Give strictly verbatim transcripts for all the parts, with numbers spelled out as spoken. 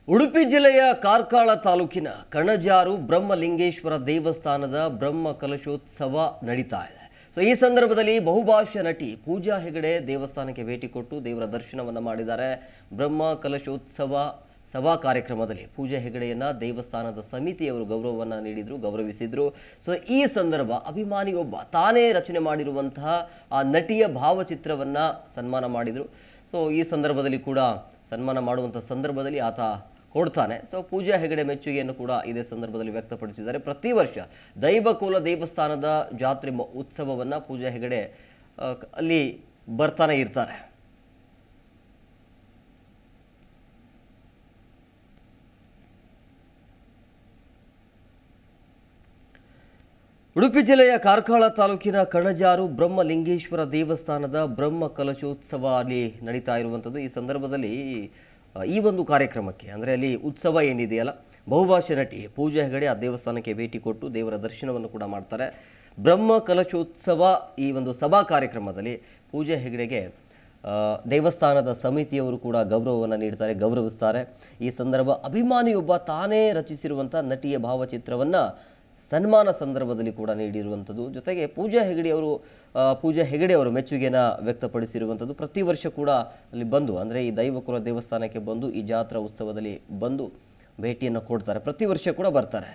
ಉಡುಪಿ ಜಿಲ್ಲೆಯ ಕಾರ್ಕಳ ತಾಲೂಕಿನ ಕಣಜಾರು ಬ್ರಹ್ಮಲಿಂಗೇಶ್ವರ ದೇವಸ್ಥಾನದ ಬ್ರಹ್ಮ ಕಲಶೋತ್ಸವ ನಡೀತಾ ಇದೆ. ಸೊ ಈ ಸಂದರ್ಭದಲ್ಲಿ ಬಹುಭಾಷಾ ನಟಿ ಪೂಜಾ ಹೆಗಡೆ ದೇವಸ್ಥಾನಕ್ಕೆ ಭೇಟಿ ಕೊಟ್ಟು ದೇವರ ದರ್ಶನವನ್ನು ಮಾಡಿದ್ದಾರೆ. ಬ್ರಹ್ಮ ಕಲಶೋತ್ಸವ ಸಭಾ ಕಾರ್ಯಕ್ರಮದಲ್ಲಿ ಪೂಜಾ ಹೆಗಡೆಯನ್ನ ದೇವಸ್ಥಾನದ ಸಮಿತಿಯವರು ಗೌರವವನ್ನು ನೀಡಿದ್ರು, ಗೌರವಿಸಿದ್ರು. ಸೊ ಈ ಸಂದರ್ಭ ಅಭಿಮಾನಿಯೊಬ್ಬ ತಾನೇ ರಚನೆ ಮಾಡಿರುವಂತಹ ಆ ನಟಿಯ ಭಾವಚಿತ್ರವನ್ನು ಸನ್ಮಾನ ಮಾಡಿದರು. ಸೊ ಈ ಸಂದರ್ಭದಲ್ಲಿ ಕೂಡ ಸನ್ಮಾನ ಮಾಡುವಂಥ ಸಂದರ್ಭದಲ್ಲಿ ಆತ ಕೊಡ್ತಾನೆ. ಸೊ ಪೂಜಾ ಹೆಗಡೆ ಮೆಚ್ಚುಗೆಯನ್ನು ಕೂಡ ಇದೇ ಸಂದರ್ಭದಲ್ಲಿ ವ್ಯಕ್ತಪಡಿಸಿದ್ದಾರೆ. ಪ್ರತಿ ವರ್ಷ ದೈವಕೋಲ ದೇವಸ್ಥಾನದ ಜಾತ್ರೆ ಉತ್ಸವವನ್ನು ಪೂಜಾ ಹೆಗಡೆ ಅಲ್ಲಿ ಬರ್ತಾನೆ ಇರ್ತಾರೆ. ಉಡುಪಿ ಜಿಲ್ಲೆಯ ಕಾರ್ಕಳ ತಾಲೂಕಿನ ಕಣಜಾರು ಬ್ರಹ್ಮಲಿಂಗೇಶ್ವರ ದೇವಸ್ಥಾನದ ಬ್ರಹ್ಮ ಕಲಶೋತ್ಸವ ಅಲ್ಲಿ ನಡೀತಾ ಇರುವಂಥದ್ದು. ಈ ಸಂದರ್ಭದಲ್ಲಿ ಈ ಒಂದು ಕಾರ್ಯಕ್ರಮಕ್ಕೆ ಅಂದರೆ ಅಲ್ಲಿ ಉತ್ಸವ ಏನಿದೆಯಲ್ಲ, ಬಹುಭಾಷಾ ನಟಿ ಪೂಜಾ ಹೆಗಡೆ ಆ ದೇವಸ್ಥಾನಕ್ಕೆ ಭೇಟಿ ಕೊಟ್ಟು ದೇವರ ದರ್ಶನವನ್ನು ಕೂಡ ಮಾಡ್ತಾರೆ. ಬ್ರಹ್ಮ ಕಲಶೋತ್ಸವ ಈ ಒಂದು ಸಭಾ ಕಾರ್ಯಕ್ರಮದಲ್ಲಿ ಪೂಜಾ ಹೆಗಡೆಗೆ ದೇವಸ್ಥಾನದ ಸಮಿತಿಯವರು ಕೂಡ ಗೌರವವನ್ನು ನೀಡ್ತಾರೆ, ಗೌರವಿಸ್ತಾರೆ. ಈ ಸಂದರ್ಭ ಅಭಿಮಾನಿಯೊಬ್ಬ ತಾನೇ ರಚಿಸಿರುವಂಥ ನಟಿಯ ಭಾವಚಿತ್ರವನ್ನು ಸನ್ಮಾನ ಸಂದರ್ಭದಲ್ಲಿ ಕೂಡ ನೀಡಿರುವಂಥದ್ದು. ಜೊತೆಗೆ ಪೂಜಾ ಹೆಗಡೆ ಅವರು ಪೂಜಾ ಹೆಗಡೆ ಅವರು ಮೆಚ್ಚುಗೆಯನ್ನು ವ್ಯಕ್ತಪಡಿಸಿರುವಂಥದ್ದು. ಪ್ರತಿ ವರ್ಷ ಕೂಡ ಅಲ್ಲಿ ಬಂದು ಅಂದರೆ ಈ ದೈವಕುಲ ದೇವಸ್ಥಾನಕ್ಕೆ ಬಂದು ಈ ಜಾತ್ರಾ ಉತ್ಸವದಲ್ಲಿ ಬಂದು ಭೇಟಿಯನ್ನು ಕೊಡ್ತಾರೆ. ಪ್ರತಿ ವರ್ಷ ಕೂಡ ಬರ್ತಾರೆ.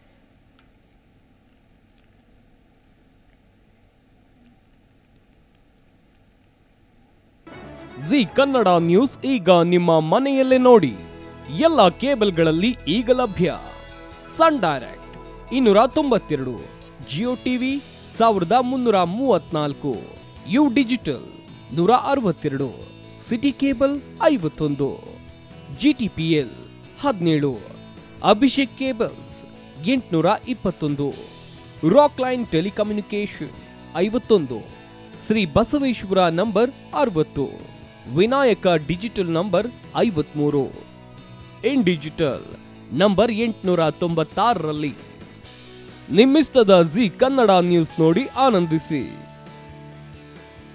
ಜಿ ಕನ್ನಡ ನ್ಯೂಸ್ ಈಗ ನಿಮ್ಮ ಮನೆಯಲ್ಲೇ ನೋಡಿ. ಎಲ್ಲ ಕೇಬಲ್ಗಳಲ್ಲಿ ಈಗ ಲಭ್ಯ. ಸನ್ ಡೈರೆಕ್ಟ್ ಇನ್ನೂರ ತೊಂಬತ್ತೆರಡು, ಜಿಯೋ ಟಿವಿ ಸಾವಿರದ ಮುನ್ನೂರ ಮೂವತ್ನಾಲ್ಕು, ಯು ಡಿಜಿಟಲ್ ನೂರ ಅರವತ್ತೆರಡು, ಸಿಟಿ ಕೇಬಲ್ ಐವತ್ತೊಂದು, ಜಿ ಟಿ ಪಿ ಎಲ್ ಹದಿನೇಳು, ಅಭಿಷೇಕ್ ಕೇಬಲ್ಸ್ ಎಂಟುನೂರ ಇಪ್ಪತ್ತೊಂದು, ರಾಕ್ ಲೈನ್ ಟೆಲಿಕಮ್ಯುನಿಕೇಶನ್ ಐವತ್ತೊಂದು, ಶ್ರೀ ಬಸವೇಶ್ವರ ನಂಬರ್ ಅರವತ್ತು, ವಿನಾಯಕ ಡಿಜಿಟಲ್ ನಂಬರ್ ಐವತ್ಮೂರು, ಇನ್ ಡಿಜಿಟಲ್ ನಂಬರ್ ಎಂಟುನೂರ ತೊಂಬತ್ತಾರರಲ್ಲಿ. ನಿಮ್ಮಿಸ್ತದ ಜಿ ಕನ್ನಡ ನ್ಯೂಸ್ ನೋಡಿ ಆನಂದಿಸಿ.